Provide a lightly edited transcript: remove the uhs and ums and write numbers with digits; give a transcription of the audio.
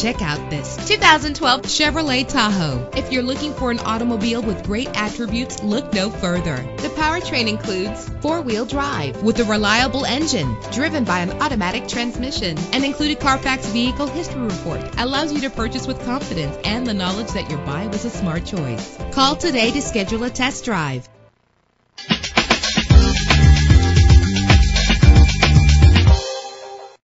Check out this 2012 Chevrolet Tahoe. If you're looking for an automobile with great attributes, look no further. The powertrain includes four-wheel drive with a reliable engine driven by an automatic transmission. An included Carfax Vehicle History Report allows you to purchase with confidence and the knowledge that your buy was a smart choice. Call today to schedule a test drive.